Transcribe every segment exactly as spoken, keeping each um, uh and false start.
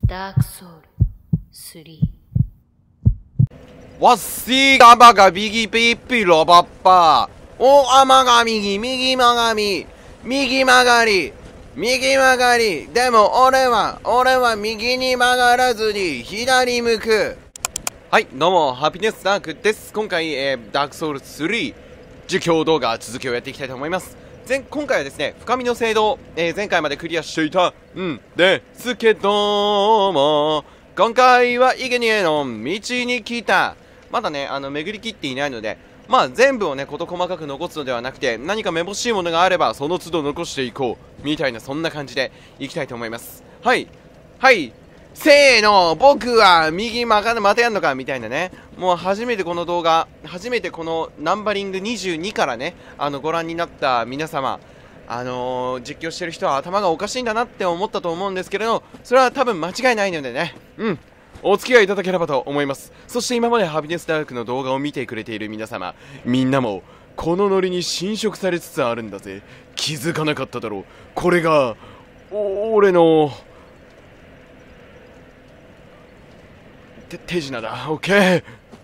ダークソウルスリー。 わっしーがばがビギピッピロバッパー。おあまが右、右曲がみ、右曲がり、右曲がり。でも俺は、俺は右に曲がらずに左向く。はい、どうも、ハピネスダークです。今回、えー、ダークソウルスリー実況動画続きをやっていきたいと思います。前今回はですね、深みの聖堂、えー、前回までクリアしていたんですけども、今回はイゲニエの道に来た。まだね、あの、巡りきっていないので、まあ全部をね、事細かく残すのではなくて、何かめぼしいものがあれば、その都度残していこう。みたいな、そんな感じでいきたいと思います。はい。はい。せーの、僕は右曲がる、またやんのかみたいなね。もう初めてこの動画、初めてこのナンバリングにじゅうにからね、あの、ご覧になった皆様、あのー、実況してる人は頭がおかしいんだなって思ったと思うんですけれど、それは多分間違いないのでね。うん。お付き合いいただければと思います。そして今までハピネスダークの動画を見てくれている皆様、みんなもこのノリに侵食されつつあるんだぜ。気づかなかっただろう。これがお俺のて手品だ。オッケー。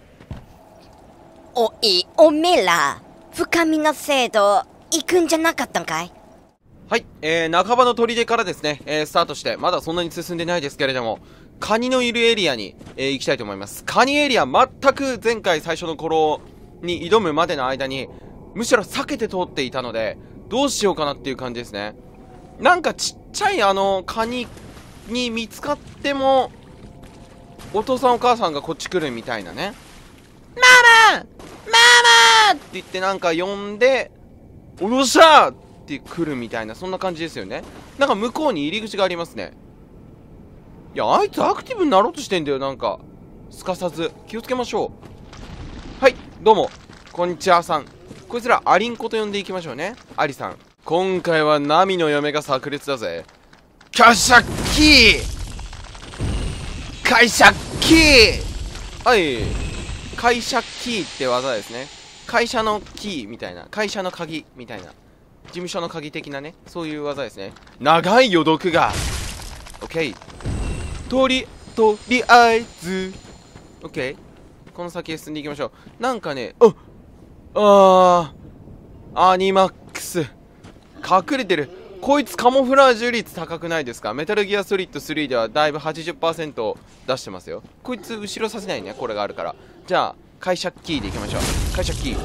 おい、おめえら深みの制度行くんじゃなかったんかい？ はい、えー、半ばの砦からですね、えー、スタートして、まだそんなに進んでないですけれども、カニのいるエリアに、えー、行きたいと思います。カニエリア、全く前回最初の頃に挑むまでの間に、むしろ避けて通っていたので、どうしようかなっていう感じですね。なんかちっちゃいあの、カニに見つかっても、お父さんお母さんがこっち来るみたいなね。ママママって言ってなんか呼んで、おどしゃーって来るみたいな、そんな感じですよね。なんか向こうに入り口がありますね。いや、あいつアクティブになろうとしてんだよ、なんか。すかさず。気をつけましょう。はい、どうも。こんにちはさん。こいつら、アリンコと呼んでいきましょうね。アリさん。今回はナミの嫁が炸裂だぜ。キャシャッキー会社キーはい。会社キーって技ですね。会社のキーみたいな。会社の鍵みたいな。事務所の鍵的なね。そういう技ですね。長い余毒が。オッケー。とり、とりあえず、オッケー。この先へ進んでいきましょう。なんかね、ああー、アニマックス。隠れてる。こいつカモフラージュ率高くないですか？メタルギアソリッドスリーではだいぶ はちじゅっパーセント 出してますよ。こいつ後ろさせないね、これがあるから。じゃあ、会社キーでいきましょう。会社キー。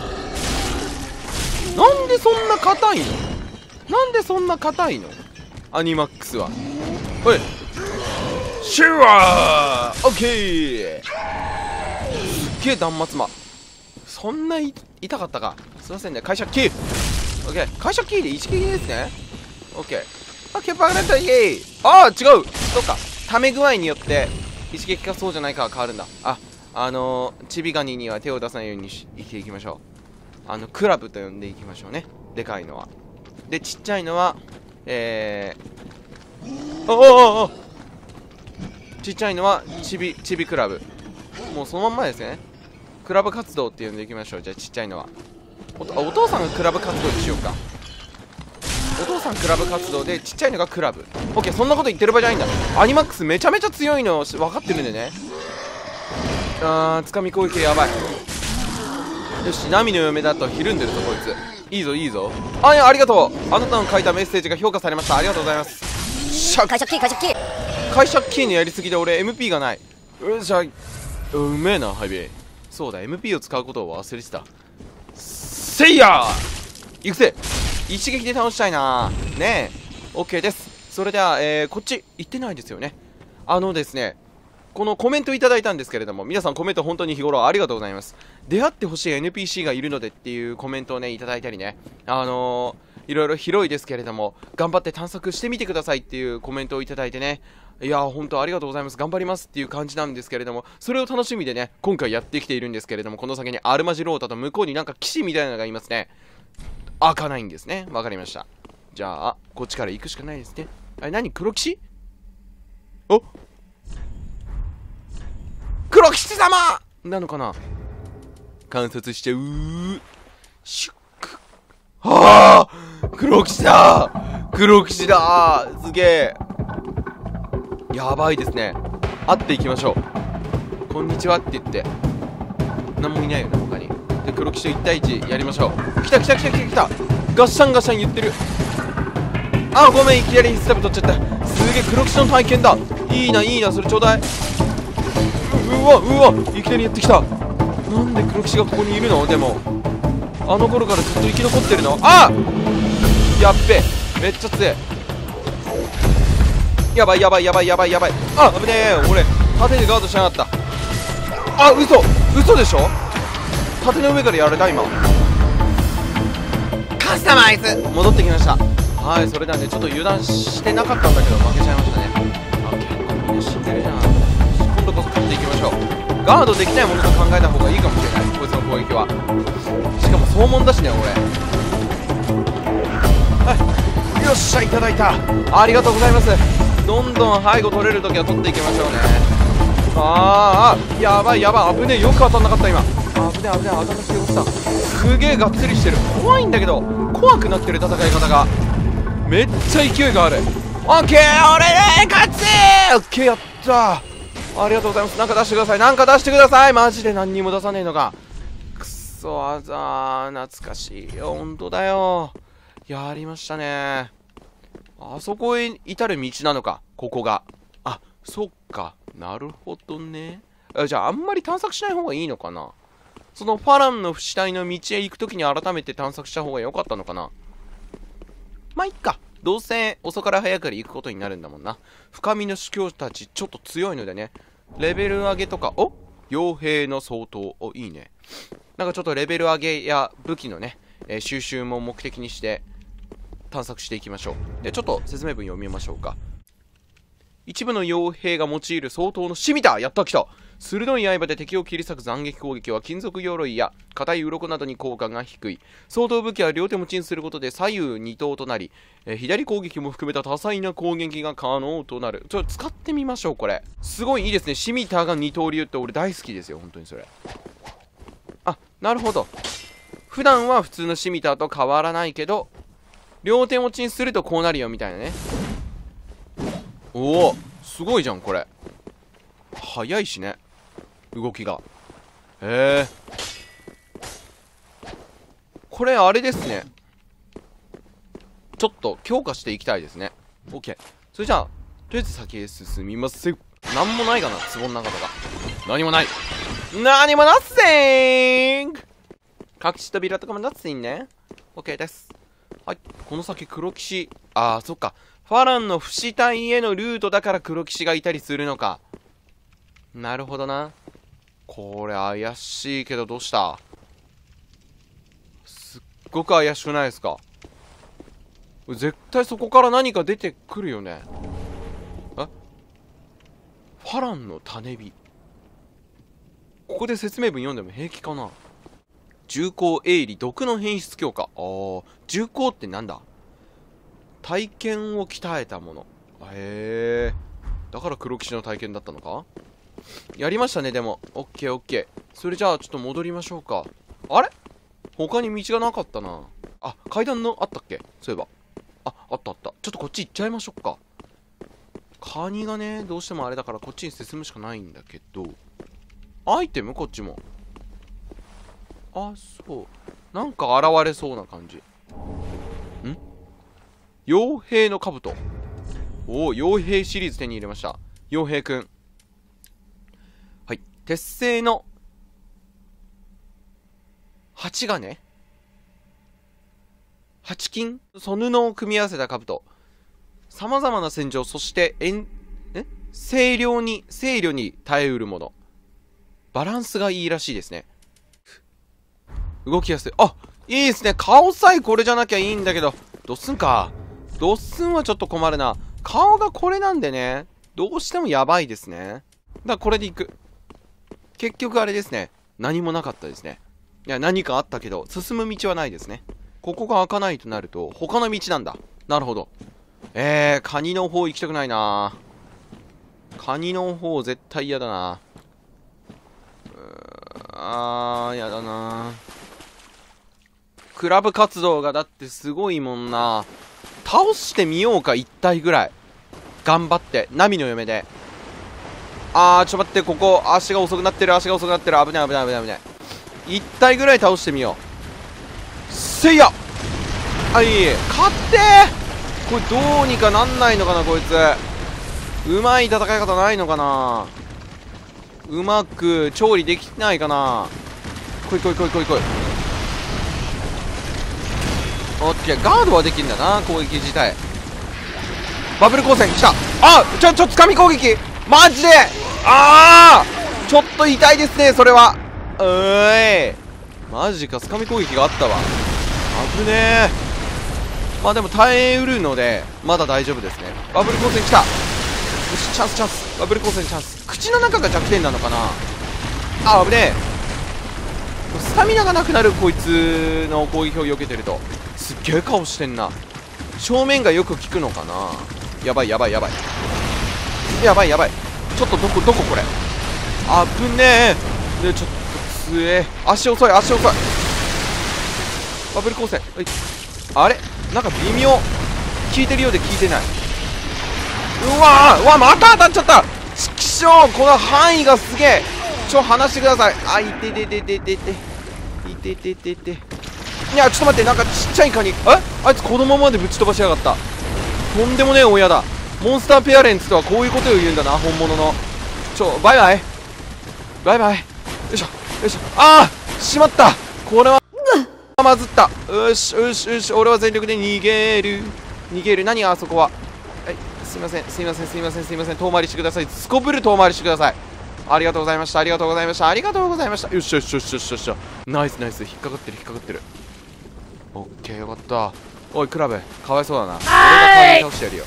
なんでそんな硬いの？なんでそんな硬いの？アニマックスは。おい。シュワーオッケー。すっげえ断末魔。そんない痛かったか。すいませんね。会社キーオッケー。会社キーで一撃ですね。オッケー。あ、ケパーレンタイエーイ。ああ、違う。そうか。溜め具合によって一撃かそうじゃないかは変わるんだ。あ、あのー、チビガニには手を出さないように生きていきましょう。あの、クラブと呼んでいきましょうね。でかいのは。で、ちっちゃいのは、えー、おおおちっちゃいのはちびちびクラブ。もうそのまんまですね。クラブ活動って呼んでいきましょう。じゃあちっちゃいのは お, お父さんがクラブ活動にしようか。お父さんクラブ活動でちっちゃいのがクラブ。オッケー。そんなこと言ってる場合じゃないんだ。アニマックスめちゃめちゃ強いの分かってるんでね。あー、つかみ攻撃やばい。よし、ナミの嫁だとひるんでるぞこいつ。いいぞいいぞ。あ、いや、ありがとう。あなたの書いたメッセージが評価されました。ありがとうございます。シャッ会社キー会社キー会社キーのやりすぎで俺 エムピー がない。うじゃうめえなハイベイ。そうだ、 エムピー を使うことを忘れてた。せいやー行くぜ。一撃で倒したいなーねえ。 OK です。それでは、えー、こっち行ってないですよね。あのですね、このコメントいただいたんですけれども、皆さんコメント本当に日頃ありがとうございます。出会ってほしい エヌピーシー がいるのでっていうコメントをねいただいたりね、あのー、いろいろ広いですけれども頑張って探索してみてくださいっていうコメントをいただいてね、いやー本当ありがとうございます、頑張りますっていう感じなんですけれども、それを楽しみでね今回やってきているんですけれども、この先にアルマジロータと向こうになんか騎士みたいなのがいますね。開かないんですね。わかりました。じゃあこっちから行くしかないですね。あれ何、黒騎士？お黒騎士様なのかな。観察しちゃうー。シュック。はあ、黒騎士だー。黒騎士だー。すげえ。やばいですね。 会っていきましょう。こんにちはって言って。何もいないよね、他に。で、黒騎士といち対いちやりましょう。来た来た来た来た来た。ガッシャンガッシャン言ってる。あ、ごめん、いきなり必殺取っちゃった。すげえ、黒騎士の体験だ。いいな、いいな、それちょうだい。う, うわ、うわ、いきなりやってきた。なんで黒騎士がここにいるの？でも、あの頃からずっと生き残ってるの？あやっべえ、めっちゃ強い。やばいやばいやばいやばいやばい。あ、危ねえ、俺、縦でガードしなかった。あ、嘘嘘でしょ。縦の上からやられた今。カスタマイズ戻ってきました。はい、それなんでちょっと油断してなかったんだけど負けちゃいましたね。あ、結構みんな死んでるじゃん。今度こそ勝っていきましょう。ガードできないものと考えた方がいいかもしれない、こいつの攻撃は。しかも総門だしね、俺。はい、よっしゃ、いただいた。ありがとうございます。どんどん背後取れるときは取っていきましょうね。あーあ、やばいやばい、危ねえ、よく当たんなかった今。危ねえ危ねえ、当たんなくてよかった。すげえがっつりしてる。怖いんだけど、怖くなってる戦い方が。めっちゃ勢いがある。オッケー、俺で勝つ。オッケー、やったー。ありがとうございます。なんか出してください、なんか出してください。マジで何にも出さねえのか。くっそ、あざー、懐かしいよ。ほんとだよ。やりましたね。あそこへ至る道なのか、ここが。あ、そっか。なるほどね。あ、じゃあ、あんまり探索しない方がいいのかな。そのファランの不死体の道へ行くときに改めて探索した方が良かったのかな。まあ、いっか。どうせ遅から早から行くことになるんだもんな。深みの主教たちちょっと強いのでね。レベル上げとか、お傭兵の相当。お、いいね。なんかちょっとレベル上げや武器のね、えー、収集も目的にして探索していきましょう。で、ちょっと説明文読みましょうか。一部の傭兵が用いる相当のシミだ。やった、来た。鋭い刃で敵を切り裂く斬撃攻撃は金属鎧や硬い鱗などに効果が低い。相当武器は両手持ちにすることで左右二刀となり、えー、左攻撃も含めた多彩な攻撃が可能となる。ちょっと使ってみましょう、これ。すごいいいですね。シミターが二刀流って俺大好きですよ、本当にそれ。あ、なるほど。普段は普通のシミターと変わらないけど、両手持ちにするとこうなるよみたいなね。おお、すごいじゃんこれ。早いしね、動きが。へえ、これあれですね。ちょっと強化していきたいですね。 OK。 それじゃあとりあえず先へ進みます。なんもないかな、壺の中とか。何もない、何もナッシング。隠し扉とかもナッシングね。 OK です。はい、この先黒騎士、ああそっか、ファランの不死体へのルートだから黒騎士がいたりするのか。なるほどな。これ怪しいけどどうした。すっごく怪しくないですか。絶対そこから何か出てくるよね。え、ファランの種火。ここで説明文読んでも平気かな。重厚鋭利毒の変質強化。ああ、重厚ってなんだ。体験を鍛えたもの。へえ、だから黒騎士の体験だったのか。やりましたね。でもオッケーオッケー。それじゃあちょっと戻りましょうか。あれ、他に道がなかったな。あ、階段のあったっけ、そういえば。あ、あったあった。ちょっとこっち行っちゃいましょうか。カニがね、どうしてもあれだからこっちに進むしかないんだけど。アイテムこっちも。あ、そう、なんか現れそうな感じ。ん、傭兵の兜。おお、傭兵シリーズ手に入れました。傭兵くん。はい、鉄製の鉢金、鉢金、そ布を組み合わせた兜。さまざまな戦場、そしてえんえ清涼に清涼に耐えうるもの。バランスがいいらしいですね。動きやすい。あ、いいですね。顔さえこれじゃなきゃいいんだけど。ドッスンか。ドッスンはちょっと困るな。顔がこれなんでね、どうしてもやばいですね。だからこれでいく。結局あれですね。何もなかったですね。いや、何かあったけど、進む道はないですね。ここが開かないとなると、他の道なんだ。なるほど。えー、カニの方行きたくないな。カニの方絶対嫌だな。あー、やだな。クラブ活動がだってすごいもんな。倒してみようか、一体ぐらい。頑張って。ナミの嫁で。 あー、ちょっと待って、ここ、足が遅くなってる、足が遅くなってる。危ない、危ない、危ない、危ない。一体ぐらい倒してみよう。せいやあ、いい。勝ってー。これどうにかなんないのかな、こいつ。うまい戦い方ないのかな。うまく調理できないかな。来い来い来い来い来い。オッケー、ガードはできんだな、攻撃自体。バブル光線来た。あ、ちょちょつかみ攻撃マジで。ああ、ちょっと痛いですね、それは。うーい、マジか、つかみ攻撃があったわ。危ねえ。まあでも耐えうるのでまだ大丈夫ですね。バブル光線来た。よし、チャンスチャンス。バブル光線チャンス。口の中が弱点なのかな。あ、危ねえ。スタミナがなくなる、こいつの攻撃を避けてると。すっげえ顔してんな。正面がよく効くのかな。やばいやばいやばいやばいやばい。ちょっとどこどここれ。危ねえ。でちょっと強え。足遅い足遅い。バブル光線、はい。あれなんか微妙、効いてるようで効いてない。うわー、うわ、また当たっちゃった。ちくしょう、この範囲がすげえ。ちょ、離してください。あ、いてててててていてててて。いや、ちょっと待って、なんかちっちゃいカニ、えあいつ子供までぶち飛ばしやがった。とんでもねえ親だ。モンスターペアレンツとはこういうことを言うんだな、本物の。ちょ、バイバイバイバイ。よいしょよいしょ。ああ、しまった。これはまずった。よしよしよし、俺は全力で逃げる逃げる。何あそこは。はい、すいませんすいませんすいませんすいません。遠回りしてください。すこぶる遠回りしてください。ありがとうございましたありがとうございましたありがとうございました。よしよしよしよしよし。ナイスナイス。引っかかってる引っかかってる。オッケー、よかった。おいクラブ、かわいそうだな。俺が代わりに倒してやるよ。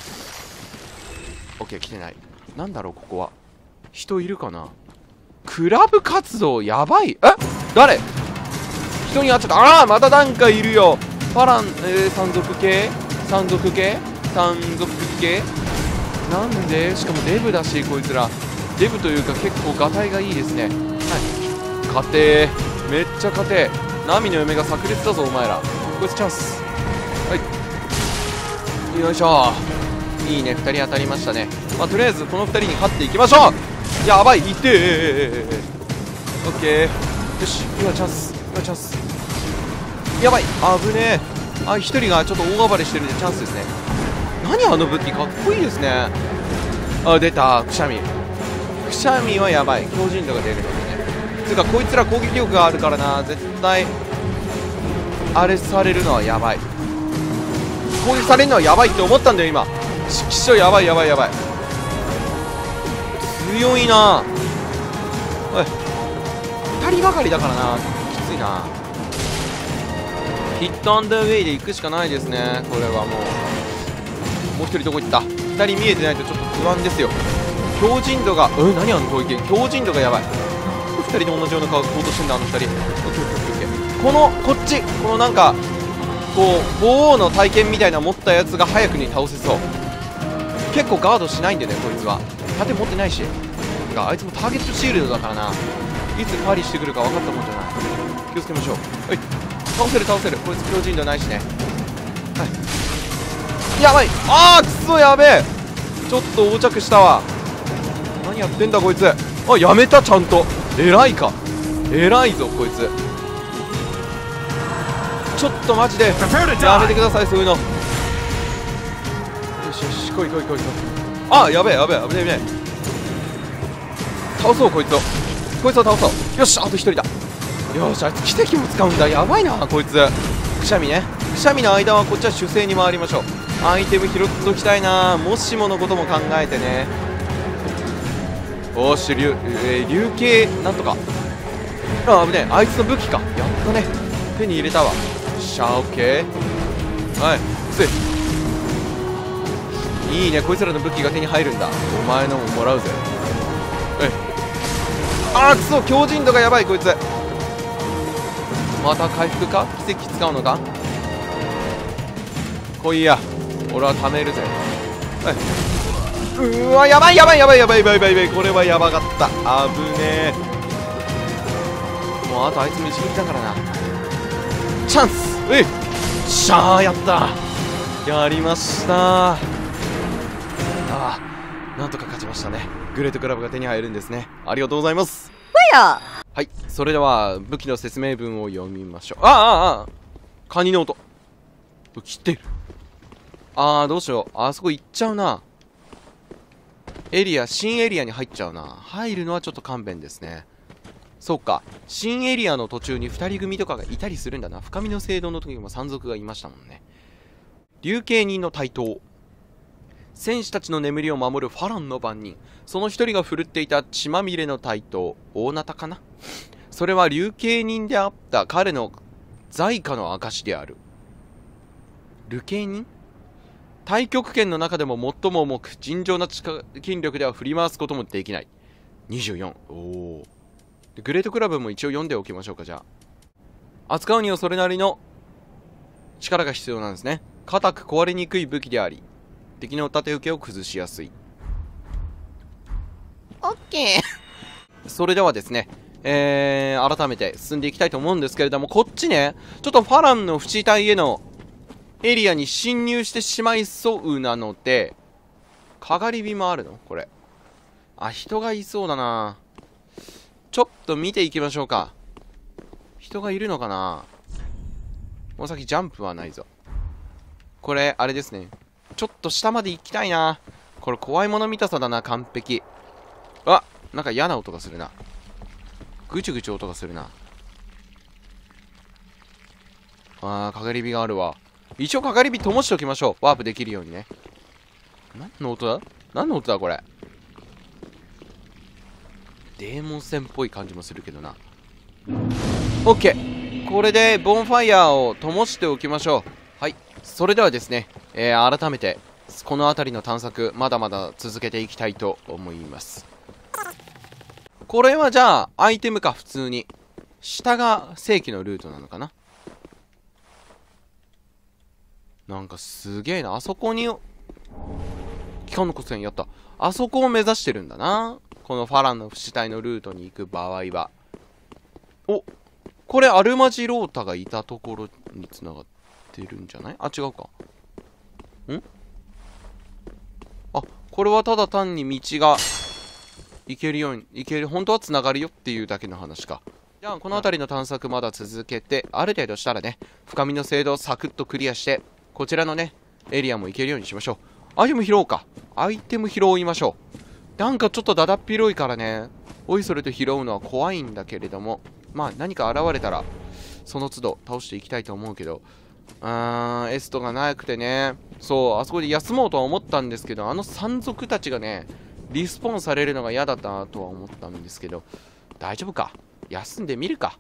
オッケー、来てない。なんだろう、ここは人いるかな。クラブ活動やばい。え、誰人に会っちゃった。ああ、またなんかいるよ。パラン、えー、山賊系山賊系山賊系なんで。しかもデブだし、こいつらデブというか結構ガタイがいいですね。はい、勝てー。めっちゃ勝てー。ナミの嫁が炸裂だぞお前ら。こいつチャンス。はい、よいしょ。いいね、ふたり当たりましたね。まあとりあえずこのふたりに勝っていきましょう。やばい、いてー。オッケー、よし、今チャンス今チャンス。やばい、危ねえ。あ、一人がちょっと大暴れしてるんでチャンスですね。何あの武器、かっこいいですね。あ、出た、くしゃみ。くしゃみはやばい、強靭度が出るのでね。つうかこいつら攻撃力があるからな、絶対あれされるのはやばい。攻撃されるのはやばいって思ったんだよ今。ちくしょう、やばいやばいやばい。強いな。おい、ふたりばかりだからな、きついな。ヒットアンダーウェイで行くしかないですね。これはもうもう一人どこ行った。ふたり見えてないとちょっと不安ですよ。強靭度が、え、何あの攻撃、強靭度がやばい。ふたりと同じような顔行動してんだあのふたり。オッケーオッケーオッケー。このこっち、このなんかこう鳳凰の体験みたいな持ったやつが早くに倒せそう。結構ガードしないんでね、こいつは。盾持ってないし、てかあいつもターゲットシールドだからな。いつパリしてくるか分かったもんじゃない。気をつけましょう。はい、倒せる倒せる。こいつ強靭度ないしね。はい、やばい。あー、くそ、やべえ。ちょっと横着したわ。何やってんだこいつ。あ、やめた、ちゃんと。偉いか、偉いぞこいつ。ちょっとマジでやめてください、そういうの。よしよし、来い来い来い来い。あ、やべえやべえ、危ねえ危ねえ。倒そうこいつを、こいつを倒そう。よし、あとひとりだ。よし、あいつ奇跡も使うんだ。やばいなこいつ。くしゃみね。くしゃみの間はこっちは守勢に回りましょう。アイテム拾っときたいな、もしものことも考えてね。おーし、竜、えー、竜系なんとか。あ、危ねえ、あいつの武器か。やったね、手に入れたわ。しゃあ、オッケー。はい、ついいいね、こいつらの武器が手に入るんだ。お前のももらうぜ。えい。あー、くそ、強靭度がやばいこいつ。また回復か、奇跡使うのか。来いや、俺は貯めるぜ。はい、うわ、やばいやばいやばいやばいやばいやばいやばい。これはやばかった。あぶねえ。もうあとあいつも一撃だからな。チャンス。えい、しゃー、やった、やりました。ああ、 なんとか勝ちましたね。グレートクラブが手に入るんですね。ありがとうございます。 うや。 はい、それでは武器の説明文を読みましょう。ああああカニの音。切ってる。ああどうしよう。あそこ行っちゃうな。エリア、新エリアに入っちゃうな。入るのはちょっと勘弁ですね。そうか、新エリアの途中にふたり組とかがいたりするんだな。深みの聖堂の時も山賊がいましたもんね。竜形人の台頭。戦士たちの眠りを守るファランの番人。その一人が振るっていた血まみれの台頭、大ナタかな。それは竜形人であった彼の在家の証である。流形人？太極拳の中でも最も重く尋常な筋力では振り回すこともできない。にじゅうよん。おお。グレートクラブも一応読んでおきましょうか。じゃあ扱うにはそれなりの力が必要なんですね。硬く壊れにくい武器であり、敵の縦受けを崩しやすい。オッケー。それではですね、えー、改めて進んでいきたいと思うんですけれども、こっちね、ちょっとファランの淵隊へのエリアに侵入してしまいそうなので、かがり火もあるのこれ。あ、人がいそうだな。ちょっと見ていきましょうか。人がいるのかな。もう先ジャンプはないぞ。これ、あれですね。ちょっと下まで行きたいな。これ怖いもの見たさだな、完璧。あ、なんか嫌な音がするな。ぐちゅぐちゅ音がするな。あー、かがり火があるわ。一応かがり火灯しておきましょう。ワープできるようにね。何の音だ？何の音だこれ。デーモン戦っぽい感じもするけどな。オッケー。これでボンファイヤーを灯しておきましょう。はい。それではですね、えー、改めてこの辺りの探索まだまだ続けていきたいと思います。これはじゃあアイテムか普通に。下が正規のルートなのかな。なんかすげえな。あそこに機関の骨線やった。あそこを目指してるんだな。このファランの死体のルートに行く場合は。お、これアルマジロータがいたところに繋がってるんじゃない？あ、違うか。ん？あ、これはただ単に道が行けるように、行ける、本当は繋がるよっていうだけの話か。じゃあこの辺りの探索まだ続けて、ある程度したらね、深みの聖堂をサクッとクリアして、こちらのね、エリアも行けるようにしましょう。アイテム拾おうか。アイテム拾いましょう。なんかちょっとだだっ広いからね、おいそれと拾うのは怖いんだけれども、まあ何か現れたら、その都度倒していきたいと思うけど、うーん、エストがなくてね、そう、あそこで休もうとは思ったんですけど、あの山賊たちがね、リスポーンされるのが嫌だったとは思ったんですけど、大丈夫か。休んでみるか。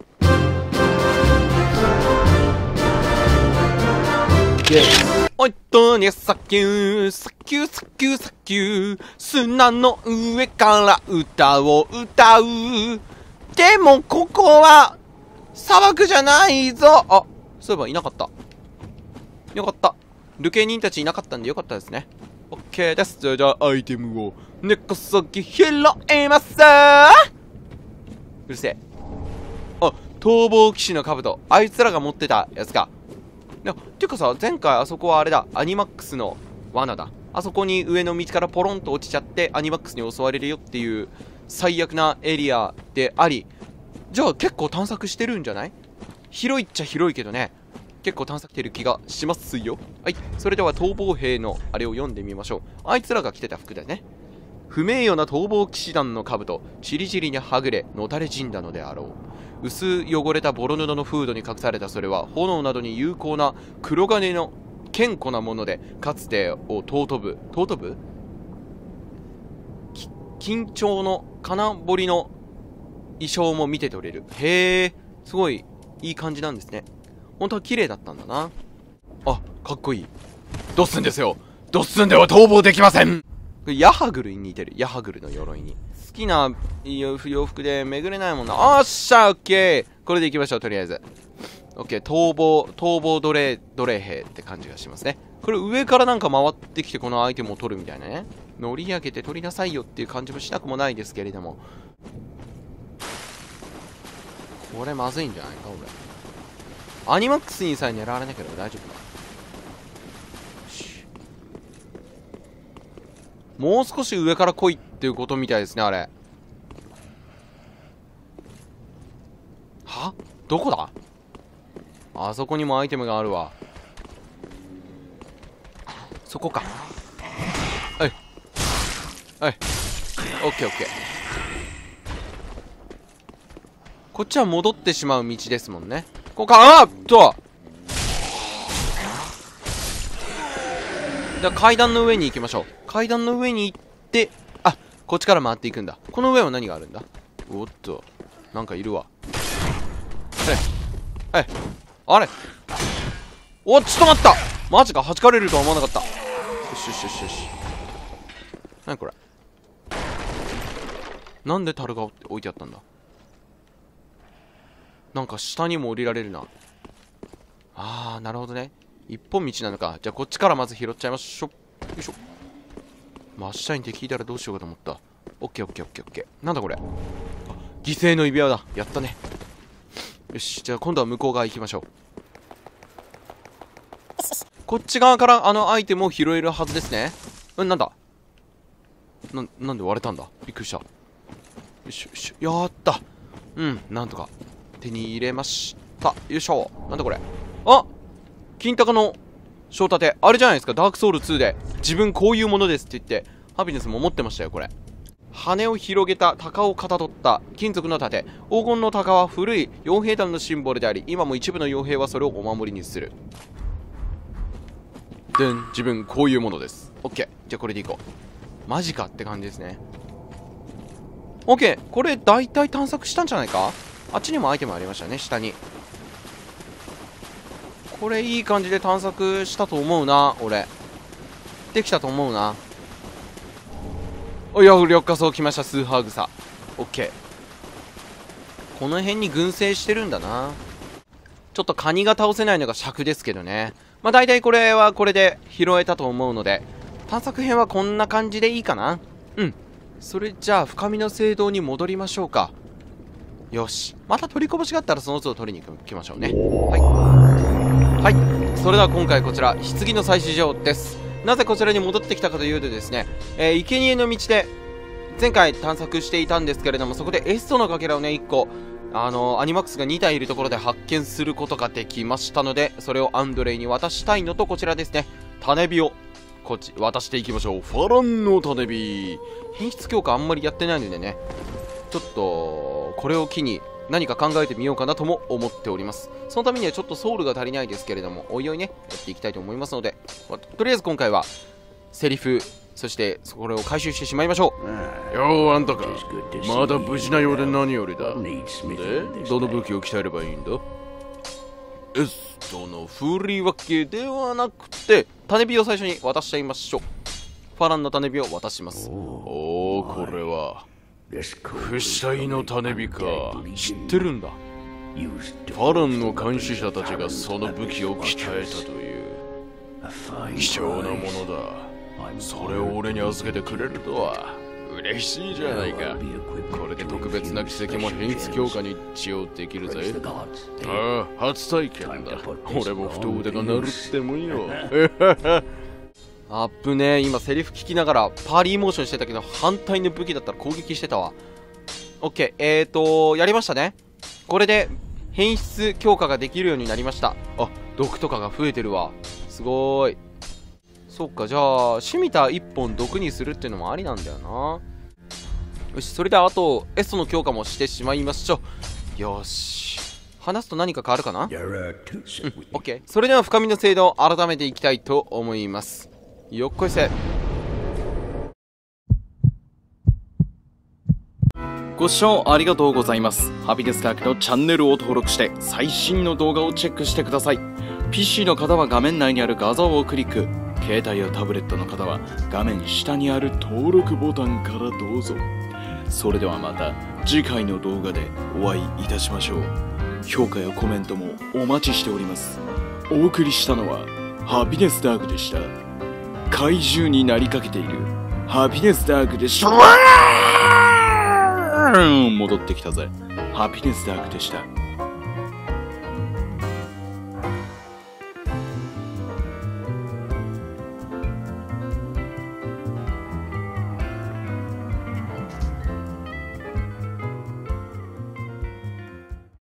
おいっとね、サキュー、サキュー、サキュー、サキュー、砂の上から歌を歌う。でもここは砂漠じゃないぞ。あ、そういえばいなかった。よかった。流刑人たちいなかったんでよかったですね。オッケーです。じゃあアイテムを根こそぎ拾います。うるせえ。あ、逃亡騎士の兜。あいつらが持ってたやつか。いや、ていうかさ、前回あそこはあれだ。アニマックスの罠だ。あそこに上の道からポロンと落ちちゃって、アニマックスに襲われるよっていう最悪なエリアであり、じゃあ結構探索してるんじゃない？広いっちゃ広いけどね。結構探索してる気がしますよ。はい。それでは逃亡兵のあれを読んでみましょう。あいつらが着てた服だね。不名誉な逃亡騎士団の兜、ちりぢりにはぐれ、のたれ死んだのであろう。薄汚れたボロ布のフードに隠されたそれは、炎などに有効な黒金の堅固なもので、かつてを尊ぶ、尊ぶ緊張の金彫りの衣装も見て取れる。へえ、すごいいい感じなんですね。本当は綺麗だったんだな。あ、かっこいい。ドッスンですよ。ドッスンでは逃亡できません。ヤハグルに似てる。ヤハグルの鎧に。好きな洋服で巡れないもんな。おっしゃ、オッケー。これで行きましょう、とりあえず。オッケー、逃亡、逃亡奴隷、奴隷兵って感じがしますね。これ上からなんか回ってきてこのアイテムを取るみたいなね。乗り上げて取りなさいよっていう感じもしなくもないですけれども。これまずいんじゃないか、俺。アニマックスにさえ狙われなければ大丈夫か。 もう少し上から来いっていうことみたいですね、あれ。は？どこだ？あそこにもアイテムがあるわ。そこか。はい。はい。オッケーオッケー。こっちは戻ってしまう道ですもんね。ここか、あーっとじゃあ階段の上に行きましょう。階段の上に行って、あ、こっちから回っていくんだ。この上は何があるんだ？おっと、なんかいるわ。はい。はい。あれ？おっ、ちょっと待った！マジか、弾かれるとは思わなかった。よしよしよしよし。なにこれ？なんで樽が置いてあったんだ？なんか下にも降りられるな。あー、なるほどね。一本道なのか。じゃあこっちからまず拾っちゃいましょ。よいしょ。真下に敵いたらどうしようかと思った。オッケーオッケーオッケーオッケー。なんだこれ。あ、犠牲の指輪だ。やったね。よし、じゃあ今度は向こう側行きましょう。こっち側からあのアイテムを拾えるはずですね。うん、なんだな、なんで割れたんだ。びっくりした。よしよし、やーった。うん、なんとか手に入れました。よいしょ。なんだこれ。あ、金鷹の章立て。あれじゃないですか、ダークソウルツーで自分こういうものですって言ってハピネスも持ってましたよ。これ、羽を広げた鷹をかたどった金属の盾。黄金の鷹は古い傭兵団のシンボルであり、今も一部の傭兵はそれをお守りにする。でん、自分こういうものです。オッケー、じゃあこれでいこう。マジかって感じですね。オッケー、これ大体探索したんじゃないか。あっちにもアイテムありましたね、下に。これいい感じで探索したと思うな、俺。できたと思うな。おいや、緑化層来ました、スーハーグサ。オッケー。この辺に群生してるんだな。ちょっとカニが倒せないのが尺ですけどね。まあ大体これはこれで拾えたと思うので、探索編はこんな感じでいいかな。うん。それじゃあ深みの聖堂に戻りましょうか。よし、また取りこぼしがあったらその都度取りに行きましょうね。はいはい。それでは今回こちら棺の採取場です。なぜこちらに戻ってきたかというとですね、えー、生贄の道で前回探索していたんですけれども、そこでエストのかけらをねいっこ、あのー、アニマックスがにたいいるところで発見することができましたので、それをアンドレイに渡したいのと、こちらですね、種火をこっち渡していきましょう。ファランの種火。品質強化あんまりやってないのでね、ちょっとこれを機に何か考えてみようかなとも思っております。そのためにはちょっとソウルが足りないですけれども、おいおいねやっていきたいと思いますので、まあ、とりあえず今回はセリフ、そしてこれを回収してしまいましょう。よー、あんたか、まだ無事なようで何よりだ。で、どの武器を鍛えればいいんだ。エストの振り分けではなくて、種火を最初に渡しちゃいましょう。ファランの種火を渡します。おお、これは不死体の種火か。知ってるんだ。ファランの監視者たちがその武器を鍛えたという貴重なものだ。それを俺に預けてくれるとは嬉しいじゃないか。これで特別な奇跡も変質強化に使用できるぜ。ああ、初体験だ。俺も太腕が鳴るってもいいよ。アップね。今セリフ聞きながらパーリーモーションしてたけど、反対の武器だったら攻撃してたわ。オッケー、えーとやりましたね。これで変質強化ができるようになりました。あ、毒とかが増えてるわ。すごーい。そっか、じゃあシミタいっぽん毒にするっていうのもありなんだよな。よし、それではあとエストの強化もしてしまいましょう。よし、話すと何か変わるかな。うん、オッケー。それでは深みの精度を改めていきたいと思います。よっこいせ。 ご視聴ありがとうございます。ハピネスダークのチャンネルを登録して最新の動画をチェックしてください。 ピーシー の方は画面内にある画像をクリック、携帯やタブレットの方は画面下にある登録ボタンからどうぞ。それではまた次回の動画でお会いいたしましょう。評価やコメントもお待ちしております。お送りしたのはハピネスダークでした。怪獣になりかけているハピネスダークでした。戻ってきたぜ。ハピネスダークでした。